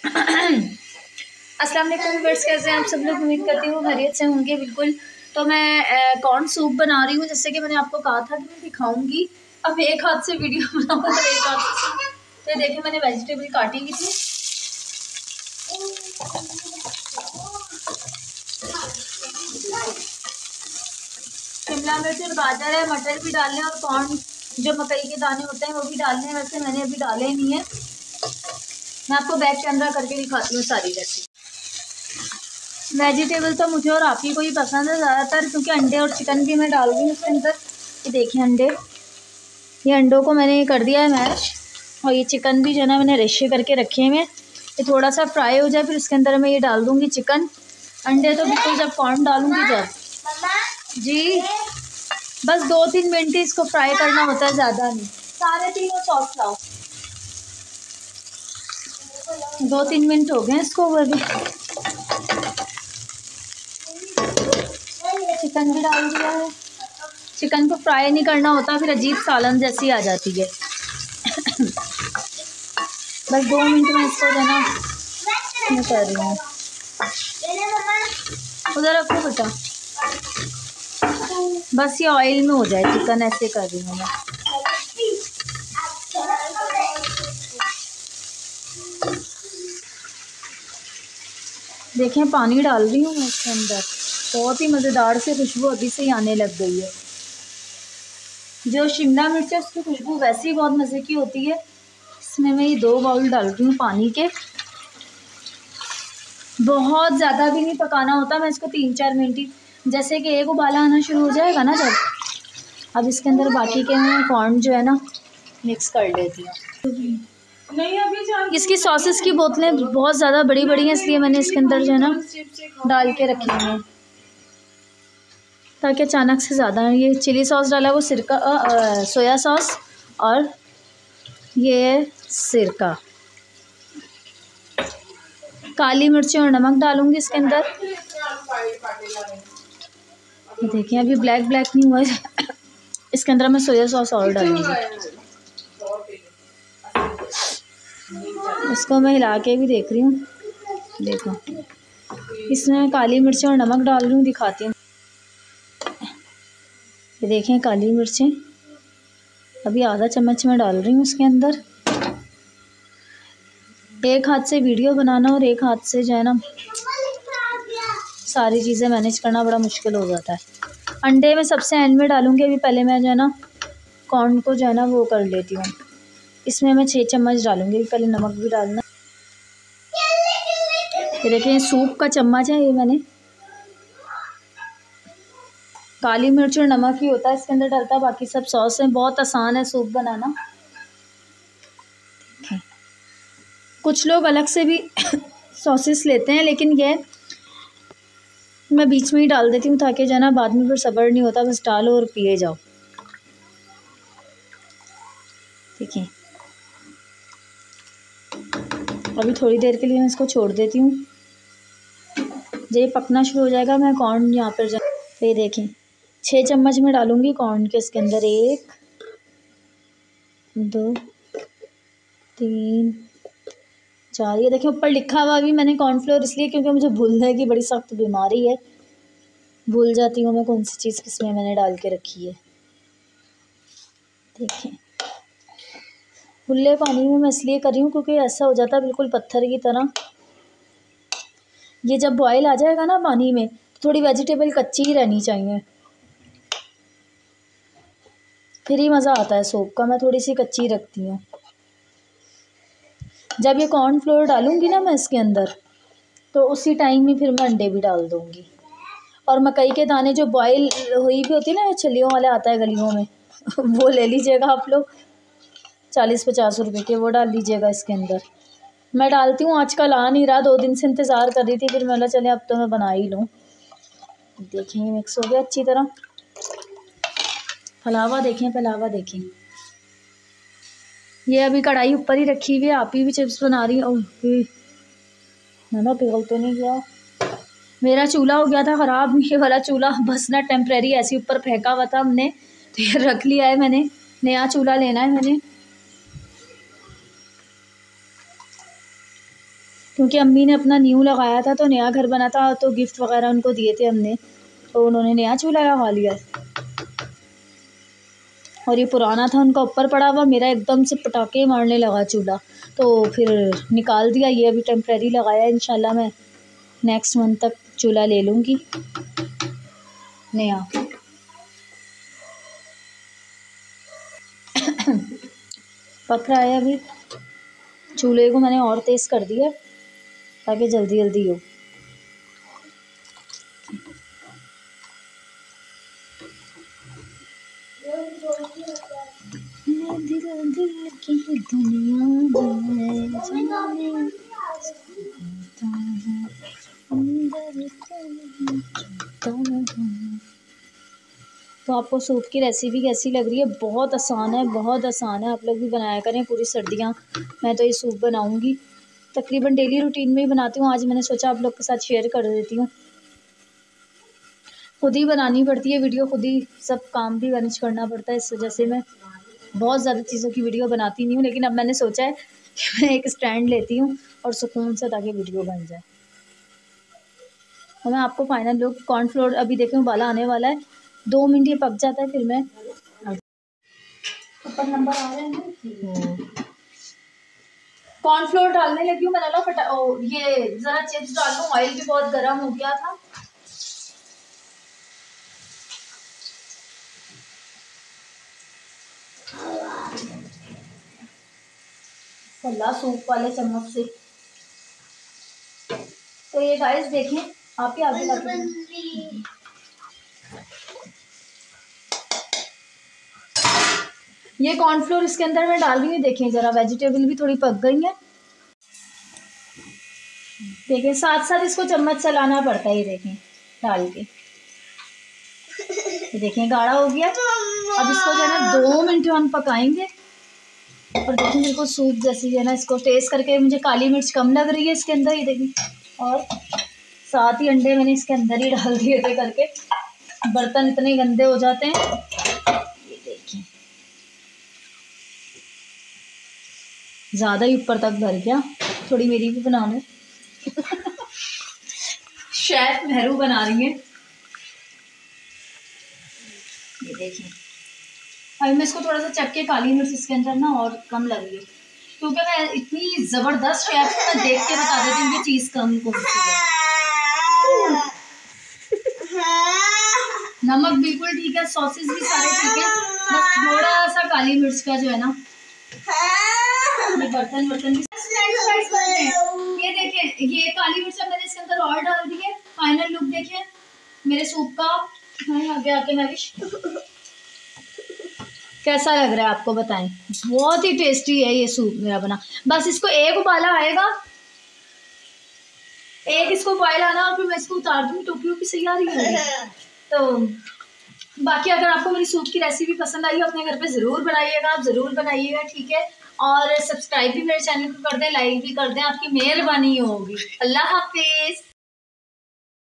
अस्सलाम वालेकुम व्यूअर्स, कैसे हैं आप सब लोग। उम्मीद करती हूँ खैरियत से होंगे। बिल्कुल। तो मैं कॉर्न सूप बना रही हूँ, जैसे कि मैंने आपको कहा था कि मैं दिखाऊंगी। अब एक हाथ से वीडियो बनाऊँ और एक हाथ से। तो देखिए मैंने वेजिटेबल काटी हुई थी। शिमला मिर्च और गाजर है, मटर भी डालने हैं और कॉर्न जो मकई के दाने होते हैं वो भी डालने हैं। वैसे मैंने अभी डाले नहीं है, मैं आपको बैक कैमरा करके दिखाती हूँ सारी रेसिपी। वेजिटेबल तो मुझे और आप ही को ही पसंद है ज़्यादातर, क्योंकि अंडे और चिकन भी मैं डाल रही हूँ उसके अंदर। ये देखिए अंडे, ये अंडों को मैंने कर दिया है मैश, और ये चिकन भी जो है ना मैंने रेशे करके रखे हैं। ये थोड़ा सा फ्राई हो जाए फिर उसके अंदर मैं ये डाल दूँगी चिकन। अंडे तो बिल्कुल जब कॉर्न डालूँगी जब। जी बस 2-3 मिनट ही इसको फ्राई करना होता है, ज़्यादा नहीं। सारे तीनों सॉस लाओ। 2-3 मिनट हो गए इसको अभी। चिकन भी डाल दिया है। चिकन को फ्राई नहीं करना होता, फिर अजीब सालन जैसी आ जाती है। बस 2 मिनट में इसको जो है ना मैं कर रही हूँ। उधर रखो बेटा, बस ये ऑयल में हो जाए चिकन, ऐसे कर रही हूँ मैं। देखें पानी डाल रही हूँ मैं इसके अंदर। बहुत ही मज़ेदार से खुशबू अभी से ही आने लग गई है। जो शिमला मिर्च है उसकी खुशबू वैसे ही बहुत मज़े की होती है। इसमें मैं ये 2 बाउल डाल रही हूँ पानी के। बहुत ज़्यादा भी नहीं पकाना होता, मैं इसको 3-4 मिनट ही, जैसे कि एक उबाला आना शुरू हो जाएगा ना जब, अब इसके अंदर बाकी के मैं कॉर्न जो है ना मिक्स कर लेती हूँ। नहीं अभी इसकी सॉसेस की बोतलें बहुत ज़्यादा बड़ी बड़ी हैं, इसलिए मैंने इसके अंदर जो है ना डाल के रखी हैं, ताकि अचानक से ज़्यादा। ये चिली सॉस डाला, वो सिरका सोया सॉस, और ये सिरका, काली मिर्ची और नमक डालूंगी इसके अंदर। देखिए अभी ब्लैक ब्लैक नहीं हुआ है। इसके अंदर मैं सोया सॉस और डालूंगी। इसको मैं हिला के भी देख रही हूँ। देखो इसमें काली मिर्ची और नमक डाल रही हूँ, दिखाती हूँ। ये देखें काली मिर्चें अभी आधा चम्मच में डाल रही हूँ इसके अंदर। एक हाथ से वीडियो बनाना और एक हाथ से जो है ना सारी चीज़ें मैनेज करना बड़ा मुश्किल हो जाता है। अंडे में सबसे एंड में डालूंगी, अभी पहले मैं जो है ना कॉर्न को जो है ना वो कर लेती हूँ। इसमें मैं 6 चम्मच डालूंगी, पहले नमक भी डालना। ये देखें सूप का चम्मच है, ये मैंने काली मिर्च और नमक ही होता है इसके अंदर डलता, बाकी सब सॉस है। बहुत आसान है सूप बनाना। कुछ लोग अलग से भी सॉसेस लेते हैं, लेकिन ये मैं बीच में ही डाल देती हूँ, ताकि जो है ना बाद में फिर सब्र नहीं होता, बस डालो और पिए जाओ। देखिए अभी थोड़ी देर के लिए मैं इसको छोड़ देती हूँ। जब ये पकना शुरू हो जाएगा मैं कॉर्न यहाँ पर ये देखें 6 चम्मच में डालूंगी कॉर्न के इसके अंदर। 1 2 3 4। ये देखें ऊपर लिखा हुआ भी मैंने कॉर्नफ्लोर इसलिए क्योंकि मुझे भूलने की बड़ी सख्त बीमारी है, भूल जाती हूँ मैं कौन सी चीज़ किसमें मैंने डाल के रखी है। देखें खुले पानी में मैं इसलिए कर रही हूँ क्योंकि ऐसा हो जाता है बिल्कुल पत्थर की तरह। ये जब बॉयल आ जाएगा ना पानी में तो थोड़ी वेजिटेबल कच्ची ही रहनी चाहिए, फिर ही मज़ा आता है सूप का। मैं थोड़ी सी कच्ची रखती हूँ। जब ये कॉर्नफ्लोर डालूंगी ना मैं इसके अंदर, तो उसी टाइम में फिर मैं अंडे भी डाल दूँगी। और मकई के दाने जो बॉयल हुई भी होती है ना, छलियों वाले आता है गलियों में वो ले लीजिएगा आप लोग, 40-50 रुपये के, वो डाल लीजिएगा इसके अंदर। मैं डालती हूँ, आजकल आ नहीं रहा, 2 दिन से इंतज़ार कर रही थी, फिर मैंने चले अब तो मैं बना ही लूँ। देखें मिक्स हो गया अच्छी तरह। फलावा देखें, फलावा देखें। ये अभी कढ़ाई ऊपर ही रखी हुई है, आप ही भी चिप्स बना रही हूँ। ना पिघल तो नहीं गया। मेरा चूल्हा हो गया था ख़राब, ये वाला चूल्हा बस ना टेम्प्रेरी ऐसे ऊपर फेंका हुआ था हमने, तो ये रख लिया है मैंने। नया चूल्हा लेना है मैंने। क्योंकि अम्मी ने अपना न्यू लगाया था, तो नया घर बना था, तो गिफ्ट वगैरह उनको दिए थे हमने, तो उन्होंने नया चूल्हा लगा लिया। और ये पुराना था उनका ऊपर पड़ा हुआ, मेरा एकदम से पटाखे मारने लगा चूल्हा, तो फिर निकाल दिया। ये अभी टेम्प्रेरी लगाया है, इंशाल्लाह मैं नेक्स्ट मंथ तक चूल्हा ले लूँगी नया। पक रहा है अभी, चूल्हे को मैंने और तेज़ कर दिया ताकि जल्दी जल्दी हो। दिल की दुनिया तो आपको सूप की रेसिपी कैसी लग रही है? बहुत आसान है, बहुत आसान है, आप लोग भी बनाया करें पूरी सर्दियाँ। मैं तो ये सूप बनाऊंगी, तकरीबन डेली रूटीन में ही बनाती हूँ। आज मैंने सोचा आप लोग के साथ शेयर कर देती हूँ। खुद ही बनानी पड़ती है वीडियो, खुद ही सब काम भी मैनेज करना पड़ता है, इस वजह से मैं बहुत ज़्यादा चीज़ों की वीडियो बनाती नहीं हूँ। लेकिन अब मैंने सोचा है कि मैं एक स्टैंड लेती हूँ और सुकून से, ताकि वीडियो बन जाए। और मैं आपको फाइनल लुक, कॉर्नफ्लोर अभी देखें उबाला आने वाला है, 2 मिनट ये पक जाता है, फिर मैं ऊपर नंबर आ रहे हैं। कॉर्नफ्लोर डालने लगी हूँ। मैंने ये ज़रा चिप्स डाल लूँ, ऑयल भी बहुत गर्म हो गया था। फल्ला सूप वाले चम्मच से। तो ये गाइस देखें, आपके आगे ये कॉर्नफ्लोर इसके अंदर मैं डाल रही हूँ। देखें जरा, वेजिटेबल भी थोड़ी पक गई है। देखें साथ साथ इसको चम्मच चलाना पड़ता है, ये देखें डाल के, ये देखें गाढ़ा हो गया। अब इसको जो है ना 2 मिनट हम पकाएंगे। और देखें बिल्कुल सूप जैसी है ना, इसको टेस्ट करके मुझे काली मिर्च कम लग रही है इसके अंदर, ये देखें। और साथ ही अंडे मैंने इसके अंदर ही डाल दिए थे करके, बर्तन इतने गंदे हो जाते हैं। ये देखिए ज़्यादा ही ऊपर तक भर गया, थोड़ी मेरी भी बना लो। शेफ मेहरू बना रही है। ये देखिए, अभी मैं इसको थोड़ा सा चख के, काली मिर्च इसके अंदर ना और कम लग रही है, क्योंकि मैं इतनी ज़बरदस्त शेफ को मैं देख के बता देती हूँ कि चीज़ कम कौन सी है। नमक बिल्कुल ठीक है, सॉसेस भी सारे ठीक है, बस थोड़ा सा काली मिर्च का जो है ना, ये बर्तन भी। ये देखिए, ये काली मिर्च मैंने इसके अंदर और डाल दी है। फाइनल लुक देखिए मेरे सूप का। आगे आके नरिश कैसा लग रहा है आपको बताएं। बहुत ही टेस्टी है ये सूप मेरा बना। बस इसको एक उबाला आएगा, एक इसको बॉयल आना, और फिर मैं इसको उतार दूँगी, टोपियों की सही आ रही है। तो बाकी अगर आपको मेरी सूप की रेसिपी पसंद आई हो, अपने घर पे ज़रूर बनाइएगा, आप ज़रूर बनाइएगा, ठीक है। और सब्सक्राइब भी मेरे चैनल को कर दें, लाइक भी कर दें, आपकी मेहरबानी होगी। अल्लाह हाफिज़।